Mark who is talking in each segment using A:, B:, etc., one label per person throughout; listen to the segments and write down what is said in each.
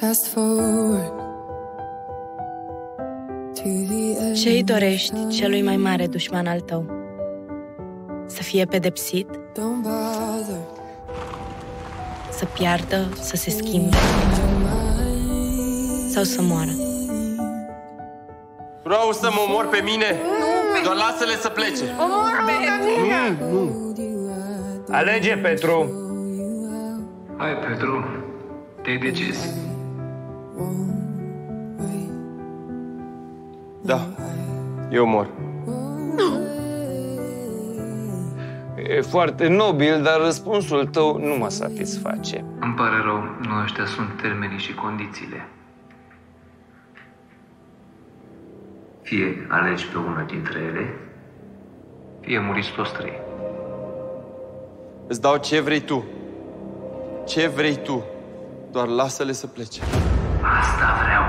A: Ce-i dorești celui mai mare dușman al tău? Să fie pedepsit? Să piardă, să se schimbe? Sau să moară?
B: Vreau să mă omor pe mine? Doar lasă-le să plece.
C: Omor pe mine!
B: Nu.
D: Alege, Petru.
E: Hai, Petru. Te-ai decis?
B: Da, eu mor.
D: E foarte nobil, dar răspunsul tău nu mă satisface.
E: Îmi pare rău, nu ăștia sunt termenii și condițiile. Fie alegi pe una dintre ele, fie muriți toți trei.
B: Îți dau ce vrei tu. Ce vrei tu. Doar lasă-le să plece.
E: Asta vreau.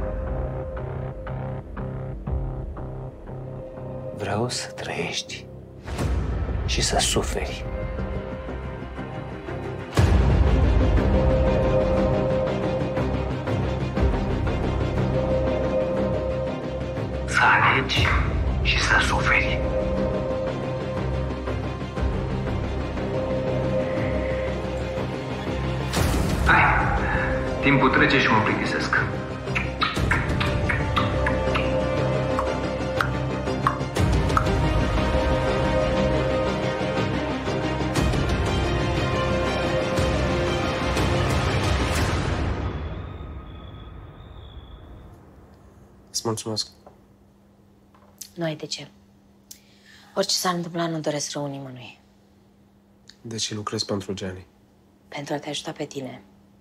D: Vreau să trăiești și să suferi.
E: Să alegi și să suferi. Hai, timpul trece și mă plictisesc.
B: Îți mulțumesc.
F: Nu ai de ce. Orice s-ar întâmpla, nu doresc rău nimănui.
B: De ce lucrezi pentru Gianni?
F: Pentru a te ajuta pe tine.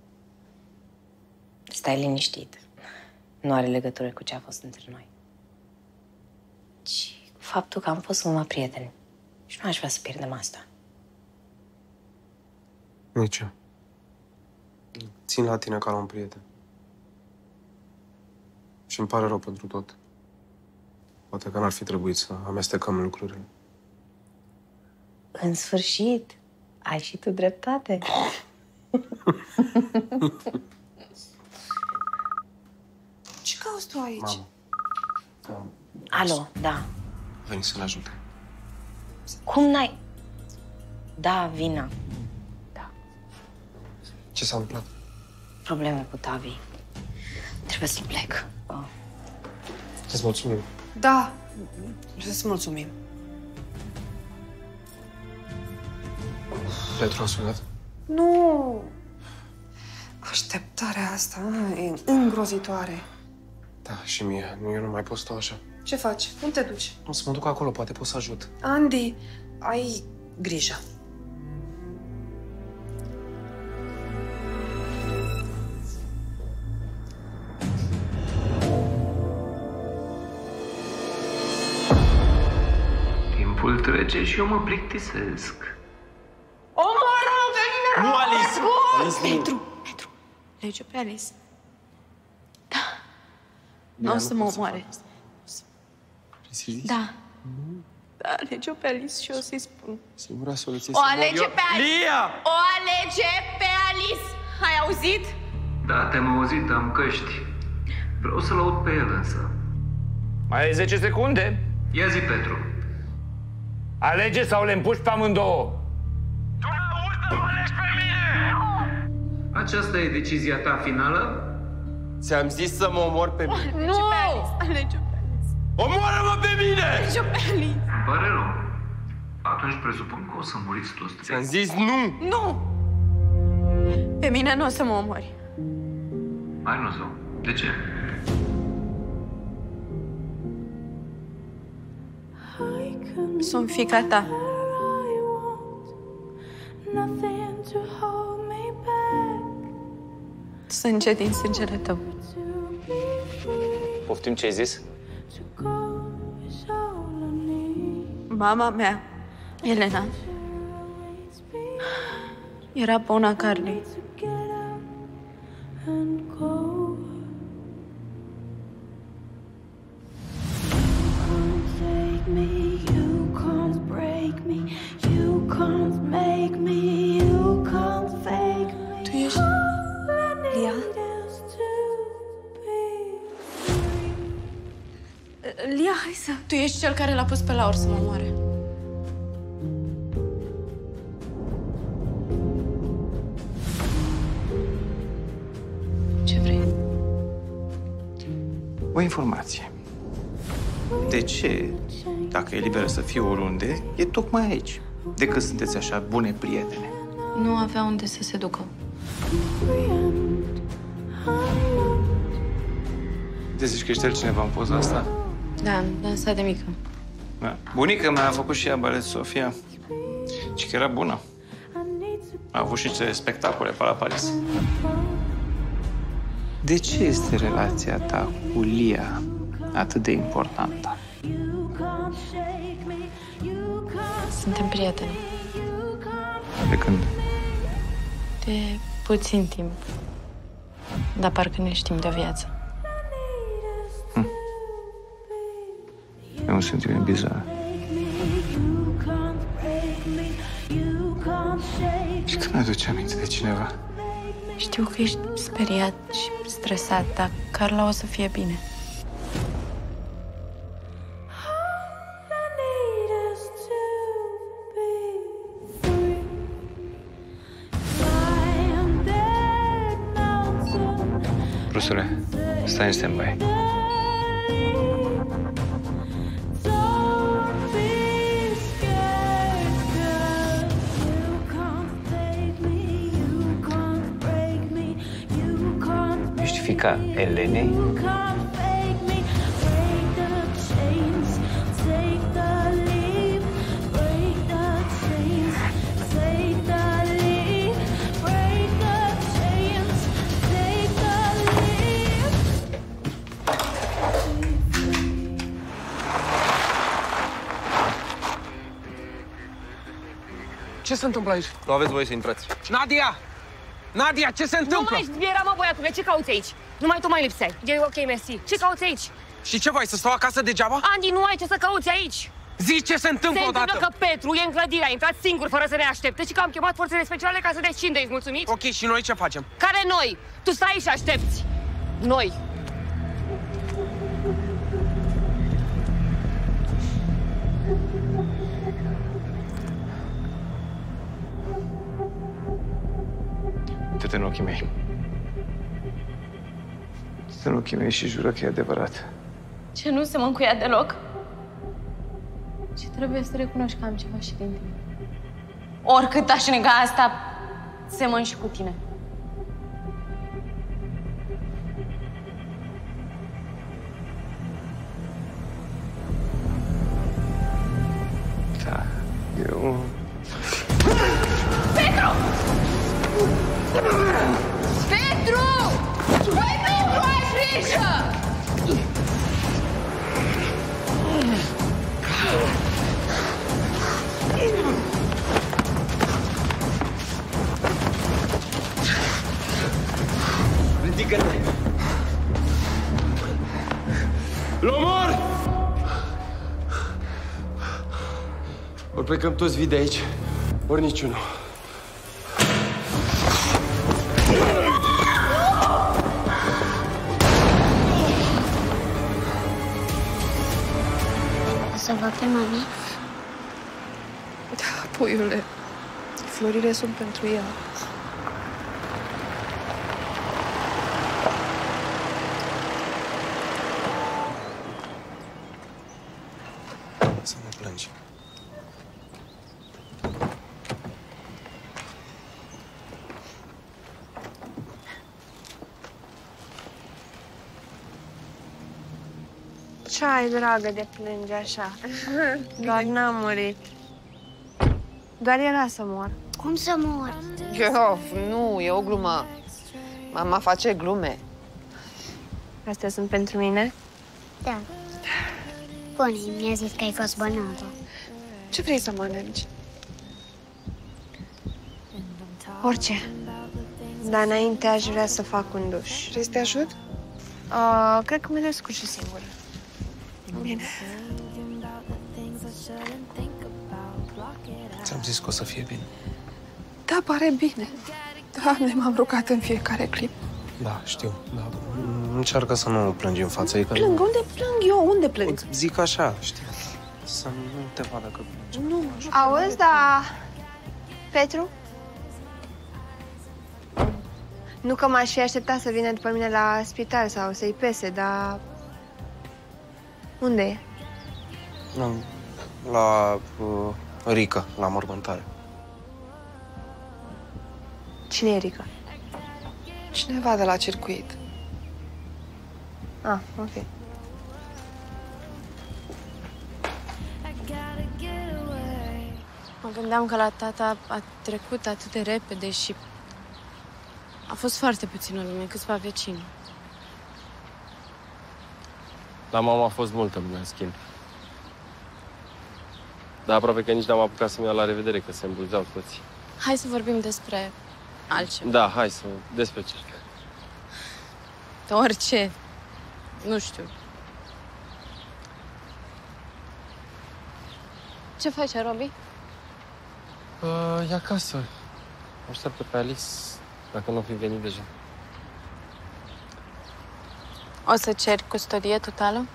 F: Stai liniștit. Nu are legătură cu ce a fost între noi. Ci cu faptul că am fost numai prieteni. Și nu aș vrea să pierdem asta.
B: Nici eu. Țin la tine ca la un prieten. Și îmi pare rău pentru tot. Poate că n-ar fi trebuit să amestecăm lucrurile.
F: În sfârșit, ai și tu dreptate.
C: Ce cauți tu aici?
B: Mamă.
F: Alo, da.
B: Veni să-l ajute.
F: Cum n-ai... Da, vină. Da.
B: Ce s-a întâmplat?
F: Probleme cu Tavi. Trebuie să plec.
B: Îți mulțumim.
C: Da, să-ți mulțumim.
B: Petru a sunat?
C: Nu! Așteptarea asta e îngrozitoare.
B: Da, și mie. Eu nu mai pot sta așa.
C: Ce faci? Cum te duci?
B: O să mă duc acolo, poate pot să ajut.
C: Andy, ai grijă.
E: Timpul trece și eu mă plictisesc.
C: Omoră-mă pe mine!
B: Nu, Alice! Alice, nu.
A: Petru, lege pe Alice. Da. Nu o să mă omoare. Da. Da, alege pe Alice și o să-i spun.
B: Singura soluție
A: O alege pe Alice!
B: Lia!
A: O alege pe Alice! Ai auzit?
E: Da, te-am auzit, am căști. Vreau să-l aud pe el însă.
D: Mai ai 10 secunde?
E: Ia zi, Petru.
D: Alege sau le împuși pe amândouă.
E: Tu n-auzi să mă alegi pe mine! Aceasta e decizia ta finală?
B: Ți-am zis să mă omor pe mine.
A: Nu! Alege pe Alice.
B: Omoară-mă pe mine!
A: Alege pe Alice.
E: Îmi pare rău. Atunci presupun că o să muriți toți trei.
B: Ți-am zis nu!
A: Nu! Pe mine nu o să mă omori.
E: Hai, nu zău. De ce?
A: Sunt fiica ta. Sânge din sângele tău.
D: Poftim ce ai zis?
A: Mama mea, Elena, era bona Carly. Tu ești Lia?
G: Lia, hai să...
A: Tu ești cel care l-a pus pe Laur să mă omoare. Ce vrei?
D: O informație. De ce, dacă e liberă să fie oriunde, e tocmai aici, decât sunteți așa bune prietene?
A: Nu avea unde să se ducă.
D: Te zici că ești altcineva în poza asta?
A: Da, dansat de mică.
D: Da. Bunica mea a făcut și ea balet Sofia. Și că era bună. A avut și niște spectacole pe la Paris. De ce este relația ta cu Lia atât de importantă?
A: Suntem prieteni.
D: De când?
A: De puțin timp. Dar parcă ne știm de viață.
D: E un sentiment bizar. Și când mi-aduce aminte de cineva?
A: Știu că ești speriat și stresat, dar Carla o să fie bine.
D: Rusule, stai în stand-by. Ești fiica Elenei?
B: Ce se întâmplă aici?
H: Nu aveți voie să intrați.
B: Nadia! Nadia, ce se întâmplă?
G: Nu mai zbiera, mă, băiatule, ce cauți aici? Numai tu mai lipseai. E ok, mersi. Ce cauți aici?
B: Și ce vai, să stau acasă degeaba?
G: Andy, nu ai ce să cauți aici.
B: Zi ce se întâmplă
G: Se
B: odată!
G: întâmplă că Petru e în clădire, a intrat singur, fără să ne aștepte și că am chemat forțele speciale ca să descindă. Ești mulțumit?
B: Ok, și noi ce facem?
G: Care noi? Tu stai și aștepți. Noi.
D: Uite-te în ochii mei. Uite-te în ochii mei și jură că e adevărat.
A: Ce nu se mă încuia deloc? Și trebuie să recunoști că am ceva și din tine. Oricât aș nega asta, semăn și cu tine.
D: Da, eu...
G: Petru! Petru! Băi, Petru, ai grijă!
H: Ridică-te! L-omor! Ori plecăm toți vii de aici, ori niciunul.
I: O să văd pe mami?
C: Da, puiule. Florile sunt pentru el.
B: Să nu plângi.
C: Ce ai, dragă, de plânge așa? Doar n-am murit. Doar era să mor.
I: Cum să mor?
C: Eu, nu, e o glumă. Mama face glume. Astea sunt pentru mine?
I: Da. Bune, mi-a zis că ai fost bolnavă.
C: Ce vrei să mănânci? Orice. Dar înainte aș vrea să fac un duș. Vrei să te ajut? Cred că mă descurc și singură. Bine.
B: Ți-am zis că o să fie bine.
C: Da, pare bine. Doamne, m-am rugat în fiecare clip.
B: Da, știu. Da, Încearcă să nu plângi în față. E că...
C: Plâng? Unde plâng eu? Unde plâng?
B: Zic așa, știi? Să nu te vadă că plângi.
C: Nu. Auzi, da... Petru? Nu că m-aș fi așteptat să vină după mine la spital sau să-i pese, dar... Unde e?
B: La Rica, la mormântare.
C: Cine e Rica?
J: Cineva de la circuit.
C: Ah, ok.
A: Mă gândeam că la tata a trecut atât de repede și a fost foarte puțină lume, câțiva vecini.
H: La mama a fost multă lume, în schimb. Dar aproape că nici n-am apucat să-mi iau la revedere, că se îmbulzeau toți.
A: Hai să vorbim despre altceva.
H: Da, hai să... Despre ce?
A: Orice. Nu știu. Ce faci, Robi?
H: E acasă. Așteaptă pe Alice, dacă nu fi venit deja.
A: O să ceri custodie totală?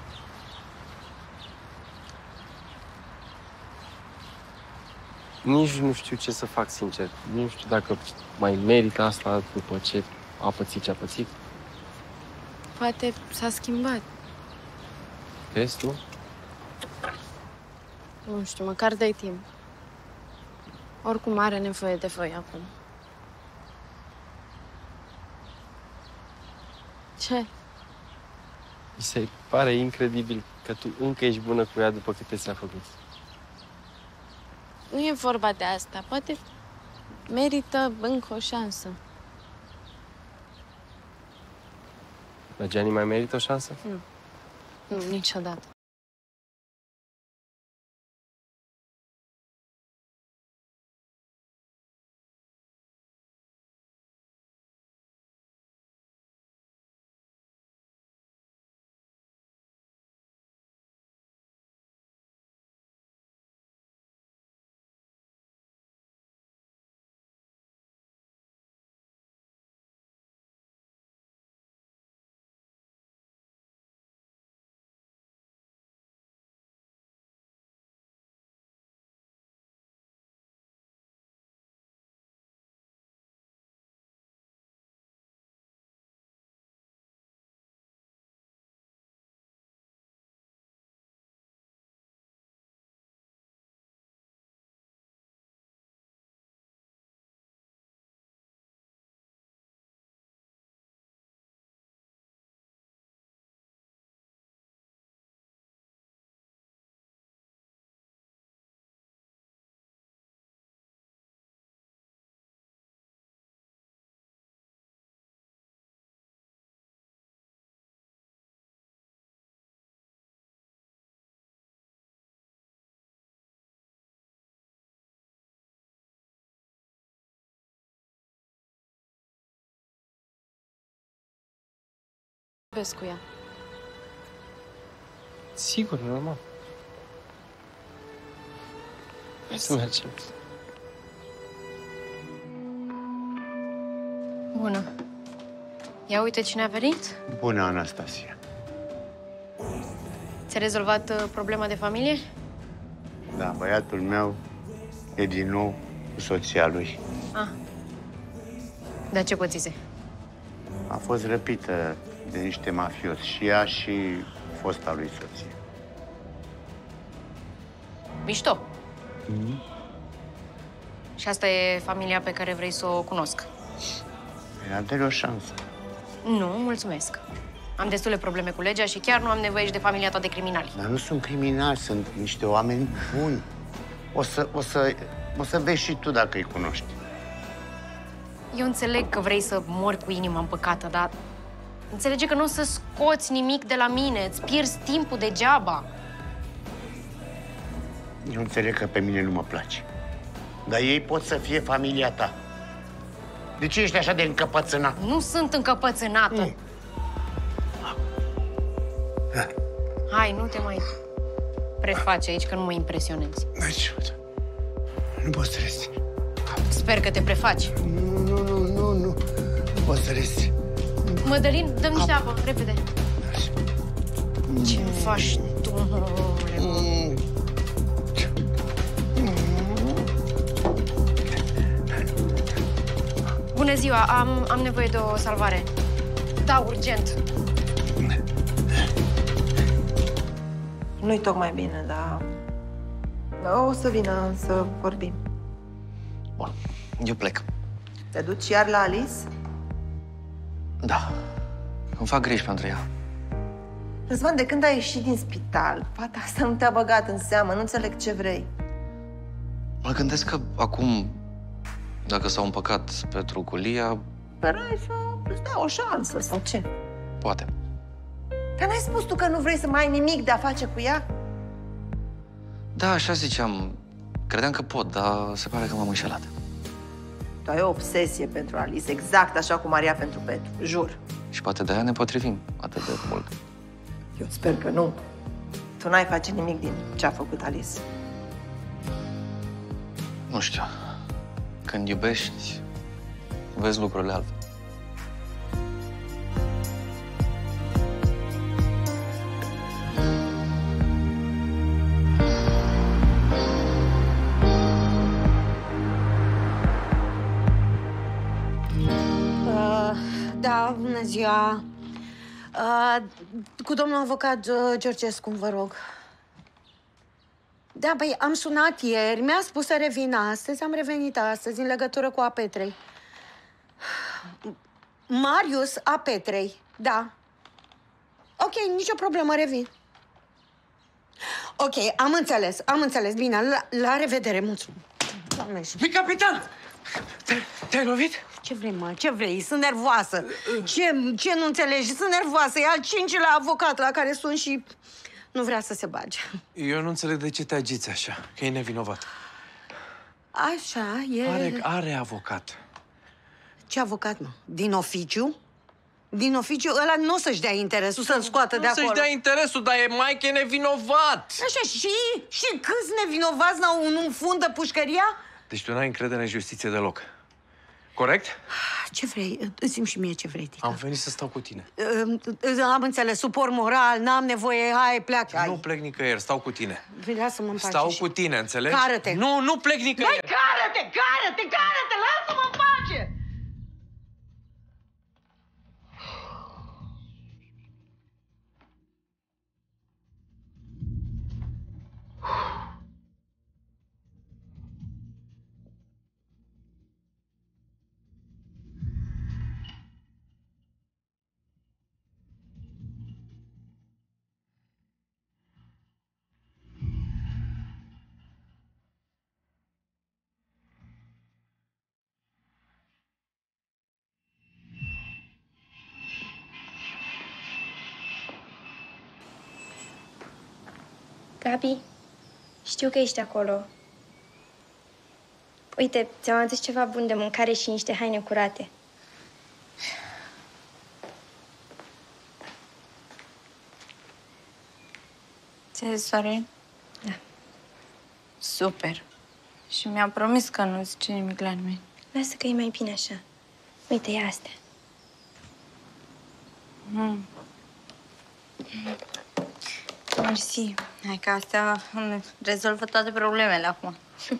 H: Nici nu știu ce să fac, sincer. Nu știu dacă mai merită asta după ce a pățit ce a pățit.
A: Poate s-a schimbat.
H: Crezi tu?
A: Nu știu, măcar dai timp. Oricum are nevoie de voi acum. Ce?
H: Mi se pare incredibil că tu încă ești bună cu ea după câte ți-a făcut.
A: Nu e vorba de asta. Poate merită încă o șansă.
H: Dar Gianni mai merită o șansă?
A: Nu, niciodată. Vezi cu ea.
H: Sigur, normal. Hai să mergem.
F: Bună. Ia uite cine a venit.
K: Bună, Anastasia.
F: Ți-a rezolvat problema de familie?
K: Da, băiatul meu e din nou cu soția lui.
F: Ah. Dar ce pățise?
K: A fost răpită de niște mafioți, și ea și fosta lui soție.
F: Mișto. Și asta e familia pe care vrei să o cunosc.
K: Ea dă o șansă.
F: Nu, mulțumesc. Am destule probleme cu legea și chiar nu am nevoie și de familia ta de criminali.
K: Dar nu sunt criminali, sunt niște oameni buni. O să vezi și tu dacă îi cunoști.
F: Eu înțeleg că vrei să mori cu inima împăcată, dar înțelege că nu o să scoți nimic de la mine, îți pierzi timpul degeaba.
K: Eu înțeleg că pe mine nu mă place. Dar ei pot să fie familia ta. De ce ești așa de încăpățânat?
F: Nu sunt încăpățânată. Hai, nu te mai preface aici, că nu mă impresionezi.
K: Deci, nu poți să resti.
F: Sper că te prefaci.
K: Nu poți să resti.
F: Mădălin, dă-mi niște apă, repede. Ce faci tu, măule? Bună ziua, am nevoie de o salvare. Da, urgent.
J: Nu-i tocmai bine, dar o să vină să vorbim.
L: Bun, eu plec.
J: Te duci iar la Alice?
L: Da. Îmi fac griji pentru ea.
J: Răzvan, de când ai ieșit din spital, fata asta nu te-a băgat în seamă, nu înțeleg ce vrei.
L: Mă gândesc că acum, dacă s-au împăcat Petru cu Lia...
J: Sperai să-ți dea o șansă sau ce?
L: Poate.
J: Dar n-ai spus tu că nu vrei să mai ai nimic de a face cu ea?
L: Da, așa ziceam. Credeam că pot, dar se pare că m-am înșelat.
J: Tu ai o obsesie pentru Alice, exact așa cum Maria pentru Petru, jur.
L: Și poate de-aia ne potrivim atât de mult.
J: Eu sper că nu. Tu n-ai face nimic din ce a făcut Alice.
L: Nu știu. Când iubești, vezi lucrurile altfel.
M: Da, bună ziua. Cu domnul avocat Georgescu, vă rog. Da, băi, am sunat ieri, mi-a spus să revin astăzi, am revenit astăzi în legătură cu A.Petrei. Marius A.Petrei, da. Ok, nicio problemă, revin. Ok, am înțeles, bine, la revedere, mulțumesc.
N: Mi capitan! Te-ai lovit?
M: Ce vrei, mă? Ce vrei? Sunt nervoasă. Ce nu înțelegi? Sunt nervoasă. E al 5-lea avocat la care sunt și nu vrea să se bage.
N: Eu nu înțeleg de ce te agiți așa, că e nevinovat.
M: Așa, e...
N: Are avocat.
M: Ce avocat, mă? Din oficiu? Din oficiu? Ăla nu o să-și dea interesul să-l scoată de acolo.
N: Nu să-și dea interesul, dar e mai că e nevinovat.
M: Așa, și câți nevinovați nu înfundă pușcăria?
N: Deci tu n-ai încredere în justiție deloc. Corect?
M: Ce vrei? Zi-mi și mie ce vrei, Tica.
N: Am venit să stau cu tine.
M: Am înțeles, suport moral, n-am nevoie, hai, pleacă.
N: Nu plec nicăieri, stau cu tine.
M: Lasă-mă în pace.
N: Stau cu tine, înțelegi?
M: Cară-te!
N: Nu plec nicăieri!
M: Băi, cară-te! Lasă-mă în pace!
O: Gabi, știu că ești acolo. Uite, ți-am adus ceva bun de mâncare și niște haine curate.
A: Ți-ai zis, Sorin?
O: Da.
A: Super. Și mi-a promis că nu zice nimic la nimeni.
O: Lasă că e mai bine așa. Uite, ia astea.
A: Mersi. Hai că astea îmi rezolvă toate problemele acum.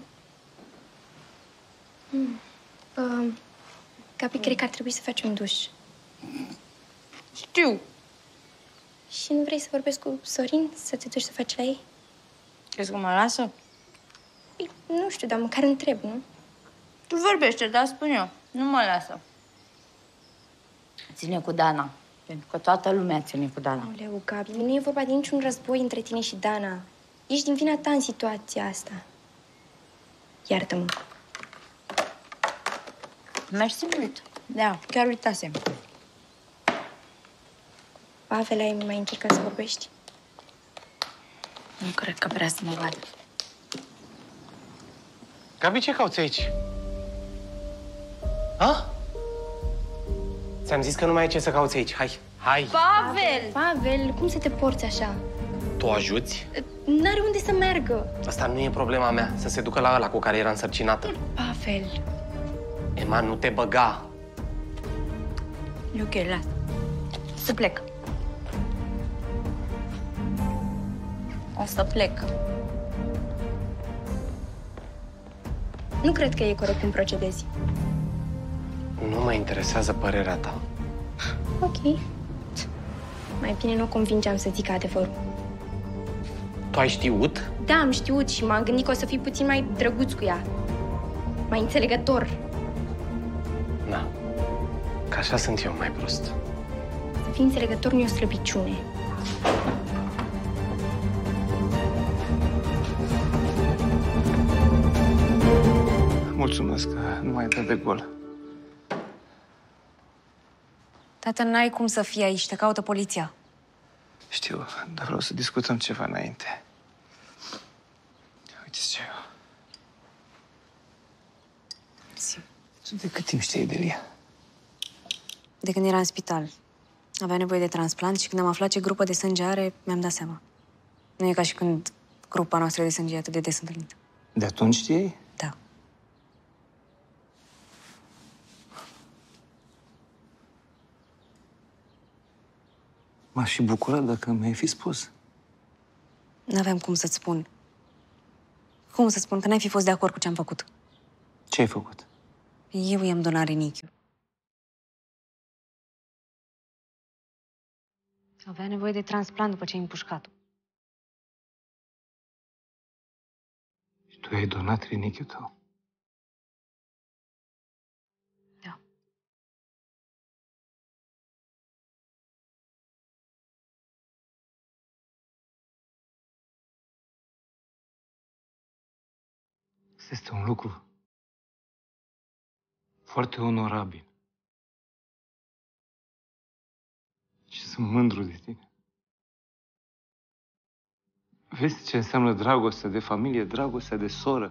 O: Gabi, cred că ar trebui să faci un duș.
A: Știu.
O: Și nu vrei să vorbesc cu Sorin, să te duci să faci la ei?
A: Crezi că mă lasă?
O: Păi, nu știu, dar măcar întreb, nu?
A: Tu vorbește, dar spun eu. Nu mă lasă. Ține cu Dana. Pentru că toată lumea ține cu Dana.
O: Aoleu, Gabi, nu e vorba de niciun război între tine și Dana. Ești din vina ta în situația asta. Iartă-mă.
A: Mersi mult. Da, chiar uitasem.
O: Pavel, ai mai încercat să vorbești?
A: Nu cred că vrea să mă vadă.
B: Gabi, ce cauți aici? Ha? Ți-am zis că nu mai ai ce să cauți aici. Hai!
O: Pavel, cum să te porți așa?
B: Tu ajuți?
O: N-are unde să meargă.
B: Asta nu e problema mea, să se ducă la ăla cu care era însărcinată.
O: Pavel.
B: Emma, nu te băga.
A: E ok, lasă.
O: să plec. O să plec. Nu cred că e corect cum procedezi.
H: Nu mă interesează părerea ta.
O: Ok. Mai bine nu o convingeam să zică adevărul.
H: Tu ai știut?
O: Da, am știut și m-am gândit că o să fii puțin mai drăguț cu ea. Mai înțelegător.
H: Na. Că așa sunt eu mai prost.
O: Să fii înțelegător nu e o slăbiciune.
D: Mulțumesc că nu mai dă de gol.
P: Tată, n-ai cum să fii aici, te caută poliția.
D: Știu, dar vreau să discutăm ceva înainte. Uite-ți ce eu. De cât timp știi de Ilia?
P: De când era în spital. Avea nevoie de transplant și când am aflat ce grupă de sânge are, mi-am dat seama. Nu e ca și când grupa noastră de sânge e atât de des întâlnită.
D: De atunci știi?
P: Da.
D: M-aș fi bucurat dacă mi-ai fi spus.
P: N-aveam cum să-ți spun. Cum să spun? Că n-ai fi fost de acord cu ce am făcut.
D: Ce ai făcut?
P: Eu i-am donat rinichiul. Avea nevoie de transplant după ce ai împușcat-o.
D: Și tu i-ai donat rinichiul tău?
P: Da.
D: Este un lucru foarte onorabil. Și sunt mândru de tine. Vezi ce înseamnă dragostea de familie, dragostea de soră?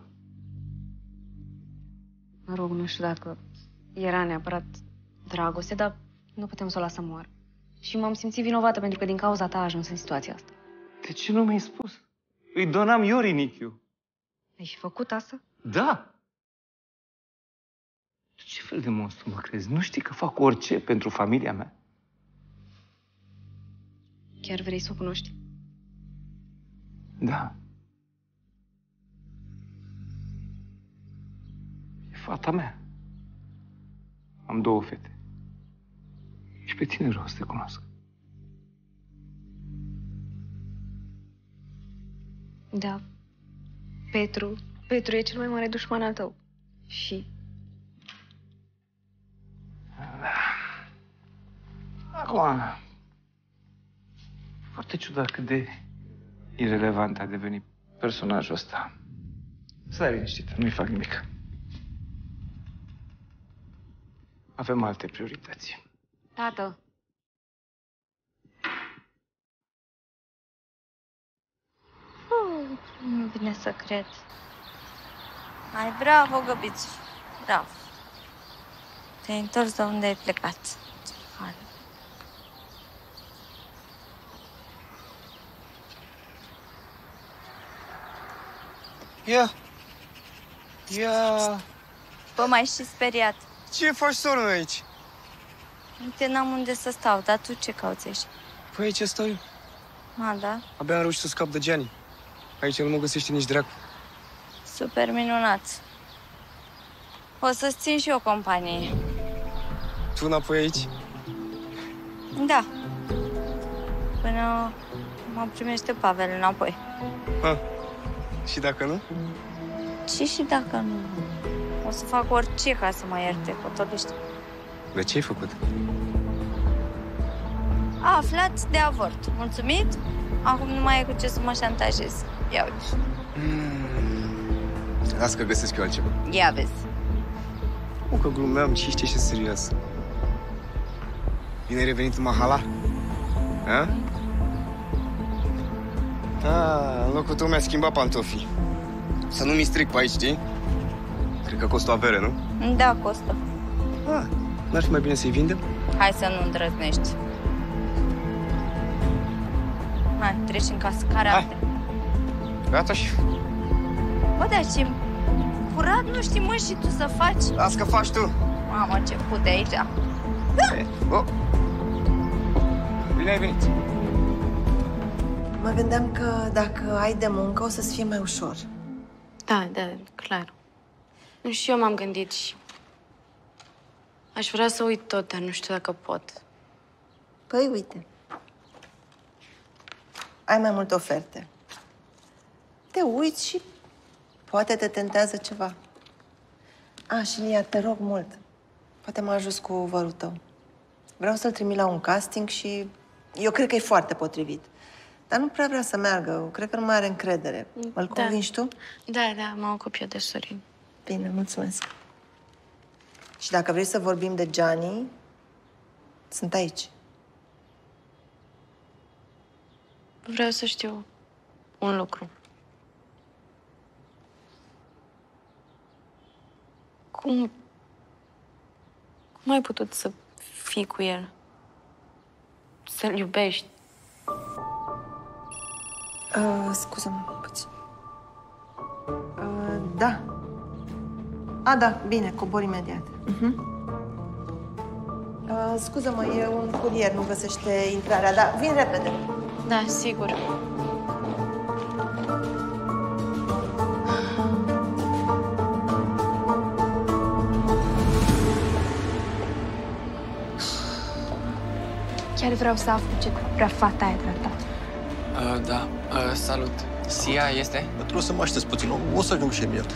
P: Mă rog, nu știu dacă era neapărat dragoste, dar nu putem să o lasă moară. Și m-am simțit vinovată pentru că din cauza ta a ajuns în situația asta.
D: De ce nu mi-ai spus? Îi donam eu rinichiul.
P: Ai și făcut asta?
D: Da! Tu ce fel de monstru mă crezi? Nu știi că fac orice pentru familia mea?
P: Chiar vrei să o cunoști?
D: Da. E fata mea. Am 2 fete. Și pe tine vreau să te cunosc.
P: Da. Petru e cel mai mare dușman al tău. Și...
D: Acum... Foarte ciudat cât de irelevant a devenit personajul ăsta. Stai liniștită, nu-i fac nimic. Avem alte priorități.
P: Tată.
Q: Nu vine să cred. Ai, bravo, Găbiț. Bravo. Te-ai întors de unde ai plecat. Ce fain.
R: Ia!
Q: Bă, m-ai și speriat.
R: Ce faci, soră, aici?
Q: Uite, n-am unde să stau, dar tu ce cauți aici?
R: Păi aici stau eu.
Q: A, da?
R: Abia am reușit să scap de Gianni. Aici nu mă găsește nici dracu.
Q: Super minunat. O să-ți țin și eu companie.
R: Tu înapoi aici?
Q: Da. Până mă primește Pavel înapoi.
R: Ha. Și dacă nu?
Q: Și dacă nu? O să fac orice ca să mă ierte, potolește.
R: De ce ai făcut?
Q: A aflat de avort. Mulțumit? Acum nu mai e cu ce să mă șantajez. Ia uite.
R: Las că găsesc eu altceva.
Q: Ia vezi.
R: Nu că glumeam, și știi ce serios. Bine ai revenit în Mahala? A? A, în locul tău mi-a schimbat pantofii. Să nu mi stric pe aici, știi? Cred că costă o avere, nu?
Q: Da, costă.
R: A, n-ar fi mai bine să-i vindem?
Q: Hai să nu îndrăznești. Hai, treci în casă, care alte.
R: Gata și...
Q: Bă, dar ce furat nu știi, mă, și tu să faci?
R: Las că faci tu.
Q: Mamă, ce pute aici.
R: Oh. Bine ai venit!
J: Mă gândeam că dacă ai de muncă, o să-ți fie mai ușor.
F: Da, clar. Nu știu, eu m-am gândit și... Aș vrea să uit tot, dar nu știu dacă pot.
J: Păi, uite. Ai mai multe oferte. Te uiți și poate te tentează ceva. Și Lia, te rog mult. Poate mă ajuți cu vărul tău. Vreau să-l trimit la un casting și eu cred că e foarte potrivit. Dar nu prea vrea să meargă. Cred că nu mai are încredere. Îl convingi tu?
F: Da, mă ocup eu de Sorin.
J: Bine, mulțumesc. Și dacă vrei să vorbim de Gianni, sunt aici.
F: Vreau să știu un lucru. Cum ai putut să fii cu el? Să-l iubești?
J: Scuză-mă puțin. Da. Da, bine, cobor imediat. Scuză-mă, e un curier, nu găsește intrarea, dar vin repede.
F: Da, sigur.
C: Chiar vreau să aflu ce vrea fata aia de la tata.
H: Da. Salut. Sia este?
S: Trebuie să mă aștept puțin. O să ajung și imediat.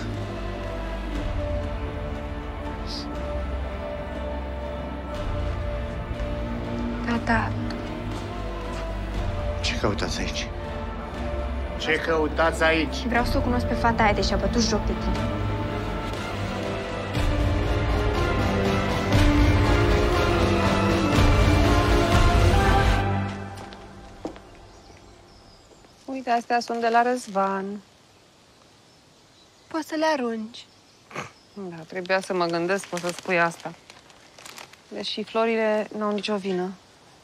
C: Tata.
K: Ce căutați aici? Ce căutați aici?
C: Vreau să o cunosc pe fata aia, deși a bătut joc de tine.
P: Uite, astea sunt de la Răzvan.
C: Poți să le arunci.
P: Da, trebuia să mă gândesc că o să spui asta. Deși florile n-au nicio vină.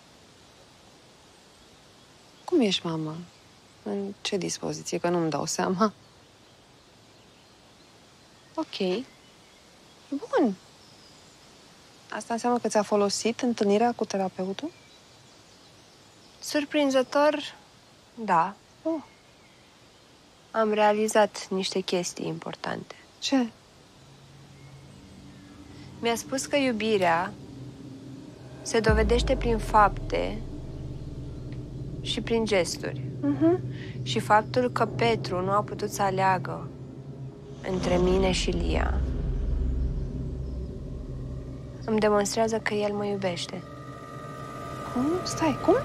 P: Cum ești, mamă? În ce dispoziție? Că nu-mi dau seama. Ok. Bun. Asta înseamnă că ți-a folosit întâlnirea cu terapeutul?
C: Surprinzător, da. Am realizat niște chestii importante.
P: Ce?
C: Mi-a spus că iubirea se dovedește prin fapte și prin gesturi. Și faptul că Petru nu a putut să aleagă între mine și Lia îmi demonstrează că el mă iubește.
P: Cum? Stai, cum?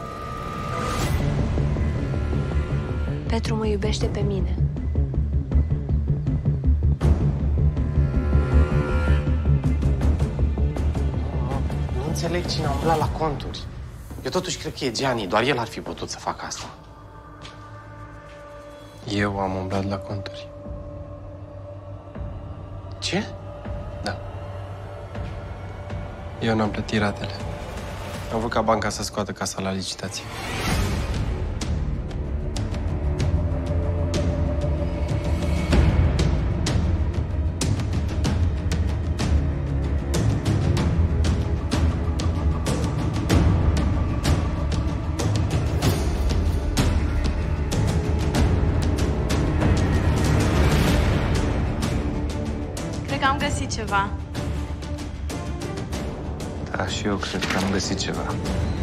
C: Petru mă iubește pe mine.
B: Nu înțeleg cine a umblat la conturi. Eu totuși cred că e Gianni, doar el ar fi putut să facă asta.
H: Eu am umblat la conturi.
B: Ce?
H: Da. Eu n-am plătit ratele. Am vrut ca banca să scoată casa la licitație.
A: Am găsit ceva.
D: Da, și eu cred că am găsit ceva.